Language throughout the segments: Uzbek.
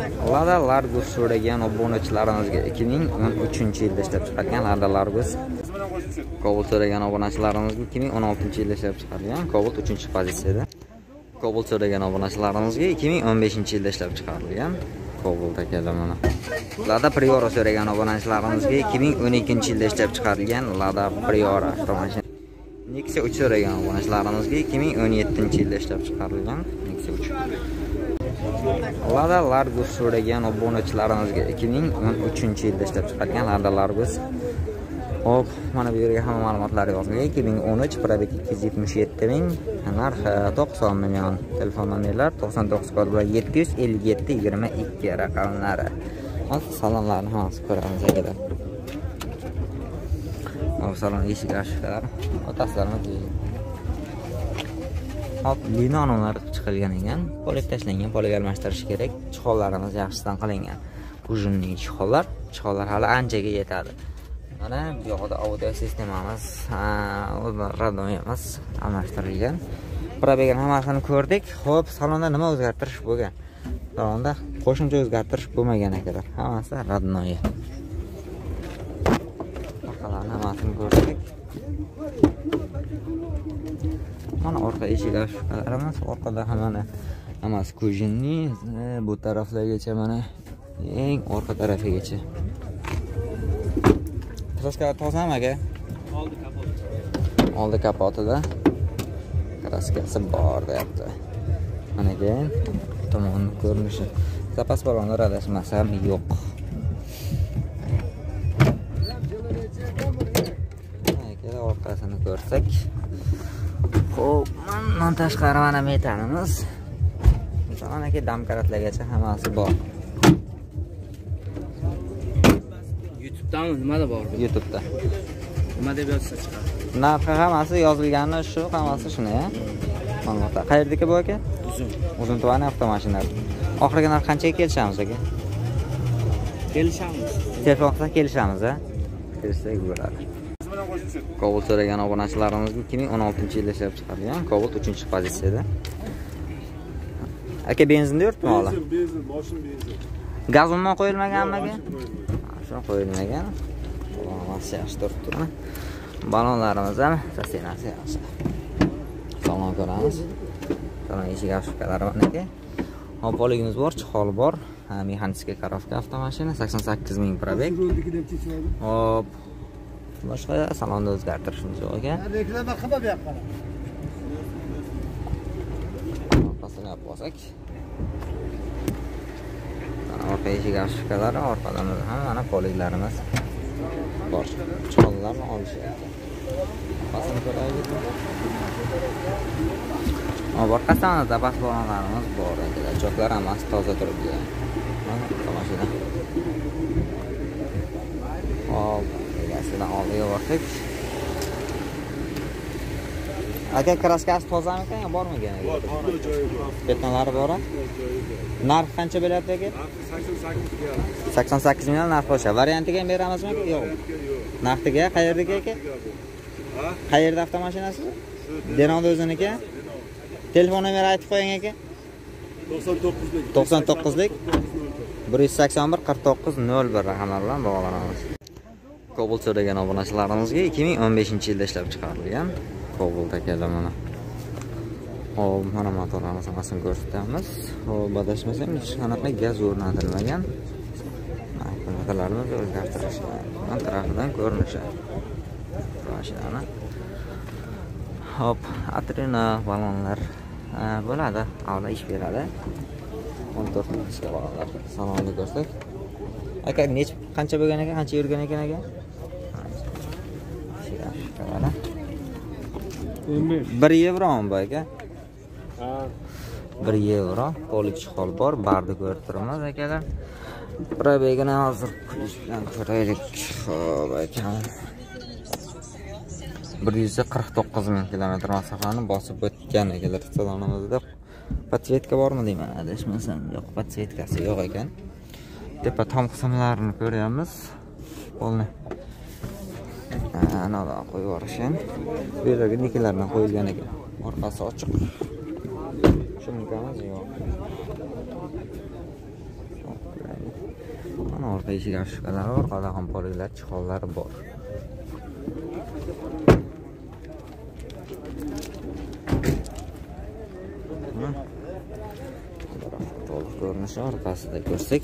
Lada Largus so'ragan obunachilarimizga 2013-yilda ishlab chiqarilgan Lada Largus. Cobalt so'ragan obunachilarimizga 2016-yilda ishlab chiqarilgan Cobalt 3-pozitsiyada. Cobalt so'ragan obunachilarimizga 2015-yilda ishlab chiqarilgan Cobalt akalar mana. Lada Priora so'ragan obunachilarimizga 2012-yilda ishlab chiqarilgan Lada Priora avtomashina. Nexia 3 so'ragan obunachilarimizga 2017-yilda ishlab chiqarilgan Nexia 3. Lada Largus so'ragan obunachilarimizga 2013-yilda ishlab chiqarilgan Lada Largus. Hop, mana bu yerga hamma ma'lumotlar yozilgan. 2013 probeg 277 ming, narxi 90 million. Telefon nomerlar 99 kod bilan 757 22 raqamlari. Hozir salonlarni hammasi ko'ramiz akalar. Hop, salon eshik ochishlar. Otaslarimiz. Hop, linonlar chiqilgan ekan. Polib tashlangan, polib almashtirish kerak. Chihonlarimiz yaxshidan qilingan. Kujunning chihonlar hali anchaga yetadi. Mana bu yoqda audio sistemamiz, radioyimiz almashtirilgan. Probegni hammasini ko'rdik. Xo'p, salonda nima o'zgartirish bo'lgan? Salonda qo'shimcha o'zgartirish bo'lmagan akalar. Hammasi radnoyi. Orqalarni hammasini ko'rdik. Mana orqa eshiklarimiz, orqada hammasi kujinni, bu taraflargacha mana eng orqa tarafigacha. Kraska tozami aka? Oldi kapotida kraskasi bor deyapti. Mana keyin tomon ko'rinishi. Zapas balonlar adashmasam yo'q. Mana orqasini ko'rsak. Xo'p, mana tashqari mana metanimiz. Mana aka damkaratlargacha hammasi bor. Nimada bor? YouTube'da. Nima deb yozsa chiqadi? Narxi hammasi yozilgani shu, hammasi shuni, ma'lumotlar. Qayerdagi bu aka? Uzun tuvan avtomashinalar. Oxirgi narx qanchaga kelishamiz aka? Kelishamiz. Telefonda kelishamiz, a? Kelsak bo'ladi. Cobalt so'ragan obunachilarimizga 2016-yilda ishlab chiqarilgan Cobalt 3-pozitsiyada. Aka benzinda yuribmi hali? Benzin, mashin benzin. Gaz umuman qo'yilmaganmi aka? Shuni qo'yilmagan. Hammasi yaxshi turibdi. Balonlarimiz ham sostenasi yaxshi. Salon ko'ramiz. Salon eshik eshikkalari bor aka. Hop, poligimiz bor, chihol bor. Mexaniskiy korovka avtomashina 88 ming probeg. Hop. Boshqa salonda o'zgartirishimiz yo'q ekan. Reklama qilma bu yoqqa. Orqasini olib olsak. Orqa eshik eshikkalari, orqadan ham mana poliglarimiz bor. Chiqonlarni olishyapti. Orqasini ko'raylik. Orqasida zapas balonlarimiz bor ekan. Choklar hammasi toza turibdi. Mana mashina. Hop, egasidan oldiga borsak. Aka kraskasi tozami ekan, bormi ekan? Bor, joyi bor. Betonlari bor. Narx qancha bo'lyapti aka? 88 million narx qo'sha. Variantiga ham beramizmi aka? Yo'q. Naqdiga qayerdagi aka? Qayerda avtomashinasi? Denonda o'ziniki? Telefon nomeri aytib qo'ying aka. 99lik 181 4901 raqamlar bilan bog'lanamiz. Cobalt so'ragan obunachilarimizga 2015-yilda ishlab chiqarilgan Cobalt akalar mana. Hop, mana motorlarimiz hammasini ko'rsatamiz. Hop, adashmasam hech qanaqa gaz o'rnatilmagan. Motorlarimiz o'zgartirilgan. Mana tarafidan ko'rinishi. Mashinani. Hop, atrina balonlar bo'ladi. Avval ish beradi. 14 mingga balonlar. Salonni ko'rsak. Aka, qancha bo'lgan ekan? Qancha yurgan ekan aka? 1 yevromi bu aka? Ha. 1 yevro. Polik chihol bor, barda ko'rib turibmiz akalar. Probegini hozir kulish bilan ko'raylik. Xo'p aka. 149 ming kilometr masofani bosib o'tgan akalar. Salonimizda podsvetka bormi deyman, adashmasam. Yo'q, podsvetkasi yo'q ekan. Tepa tom qismlarini ko'ryapmiz. Qo'lni ana qo'yib yuborishgan. Bu yerga nikilarni qo'yilgan ekan. Orqasi ochiq. Shumkamiz yo'q. orqa eshik ashkalari, orqada ham poliklar, chiqonlari bor. To'liq ko'rinishi orqasida ko'rsak.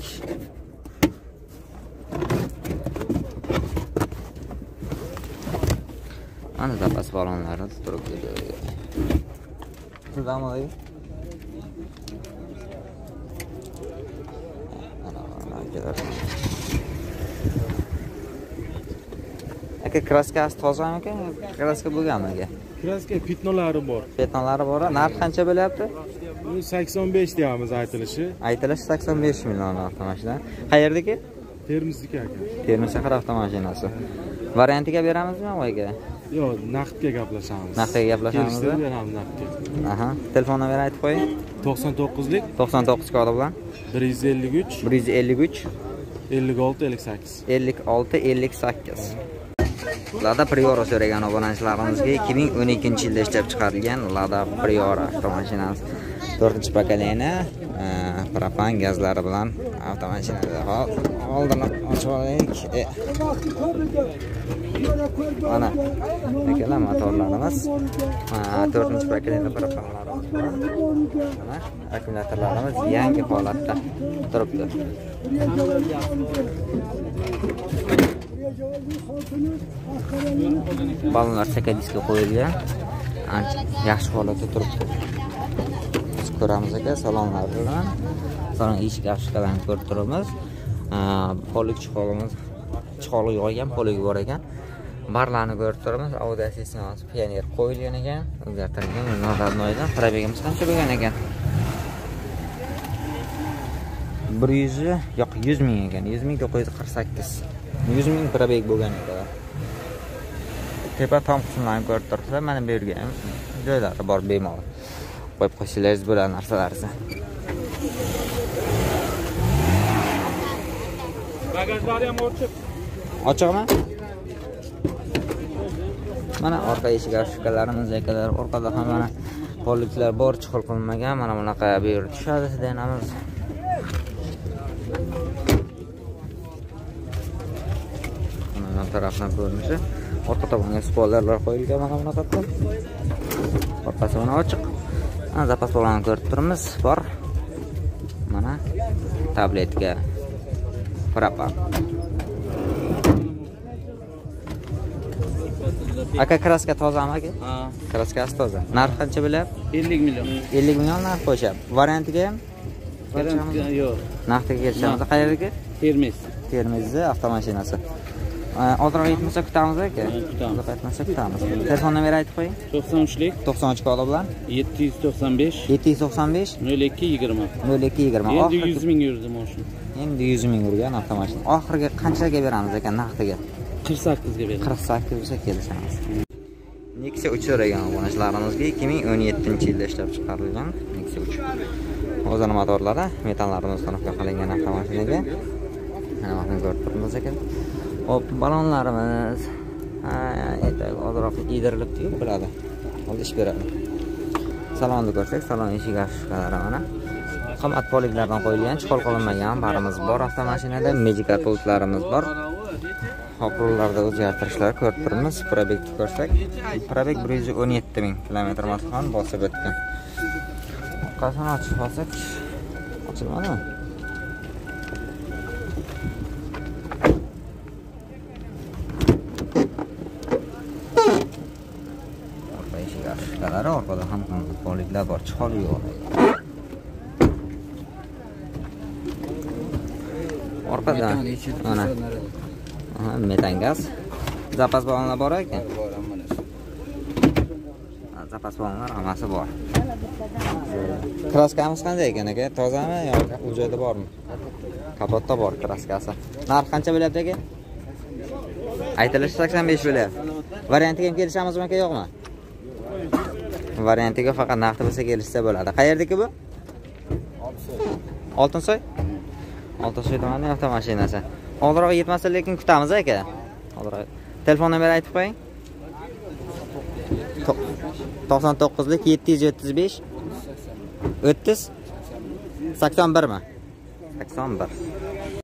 Ana zapas balonlari turibdi. Assalomu alaykum. Aka kraskasi tozami ekan? Kraska bo'lganmi aka? Kraska pitnolari bor. Petnolari bor. Narx qancha bo'lyapti? Bu 85 deyamiz aytilishi. Aytilishi 85 million avtomashina. Qayerdagi? Termizniki aka. Termiz shahar avtomashinasi. Variantiga beramizmi aka? Yo'q, naqdga gaplashamiz. Naqdga gaplashamiz. Beramiz naqdga. Aha. Telefon nomer aytib qo'ying. 99lik 99 kodi bilan 153 153 56 58. 56 58. Lada Priora so'ragan obunachilarimizga 2012-yilda ishlab chiqarilgan Lada Priora avtomashinasi 4-pokoleniya propan gazlari bilan avtomashinada. Oldini ochib olaylik. Mana akalar motorlarimiz 4-pokoleniya propanlarimiz bor. Mana akkumulyatorlarimiz yangi holatda turibdi. Balonlar chaka diskga qo'yilgan. Ancha yaxshi holatda turibdi. Biz ko'ramiz aka salonlar bilan. Salon eshik ashkalarini ko'rib turibmiz. Polik chiqolib yoygan poligi bor ekan. Barlarni ko'rib turibmiz. Audio sistemasi Pioneer qo'yilgan ekan. O'zgartirilgan noydan probegimiz qancha bo'lgan ekan? 100 ming ekan. 100.948. 100 ming probeg bo'lgan ekan. Tepa tom qismlarini ko'rib turibsiz. Mana bu yerga ham joylari bor bemalol. Qo'yib qo'yishingiz bo'ladi narsalarni. Bagajlari ham ochiq. Ochiqmi? Mana orqa eshik ashkalarimiz akalar, orqada ham mana poliklar bor, chiqil qilmagan. Mana bunaqa bu yer tushadi deganamiz. Mana tarafdan ko'rinishi. Orqa tomonga spoilerlar qo'yilgan mana bunaqa. Orqasi mana ochiq. Mana zapas balonni ko'rib turibmiz. Bor. Mana tabletka. Propan. Aka kraska tozami aka? Ha. Kraskasi toza. Narx qancha bo'lyapti? 50 million. 50 million narx qo'yishadi. Variantiga ham? Variantiga yo'q. Naqdga kelishamiz. Qayerdagi? Termiz. Termizda avtomashinasi. Ozroq yetmasa kutamiz aka. Ozroq yetmasa kutamiz. Telefon nomeri aytib qo'ying. 93lik 93 kodi bilan 795 795 0220. 0220. Endi 100 ming yurdi mashina. Endi 100 ming yurgan avtomashina. Oxirgi qanchaga beramiz ekan naqdiga? 48 ga beramiz. 48 bo'lsa kelishamiz. Nexia 3 so'ragan obunachilarimizga 2017-yilda ishlab chiqarilgan Nexia 3. O'zini motorlari metallarimiz uстановка qilingan avtomashinaga. Mana buni ko'rib turibmiz ekan. Hop, balonlarimiz ozroq yedirilibdi-yu, bo'ladi. Oldi ish beradi. Salonni ko'rsak, salon eshik ashkalari mana. Qimmat poliklardan qo'yilgan, chiqol qilinmagan barimiz bor avtomashinada, Magica pultlarimiz bor. Hoqrullarda o'zgartirishlar ko'rib turibmiz. Probegni ko'rsak, probeg 117 ming kilometr matxon bosib o'tgan. Orqasini ochib olsak, ochilmadimi? Orqa eshik ashkalari, orqada ham poliklar bor, chiqol yo'q. Orqada mana metan gaz. Zapas balonlar bor ekan. Zapas balonlar hammasi bor. Kraskamiz qanday ekan aka? Tozami yoki u joyda bormi? Kapotda bor kraskasi. Narx qancha bo'lyapti aka? Aytilishi 85 bo'lyapti. Variantiga ham kelishamizmi aka, yo'qmi? Variantiga faqat naqd bo'lsa kelishsa bo'ladi. Qayerdagi bu? Oltinsoy? Oltinsoy tomonining avtomashinasi. Hozirroq yetmasa lekin kutamiz aka. Hozirroq. Telefon nomeri aytib qo'ying. 99lik 775 30 81 mi? 81.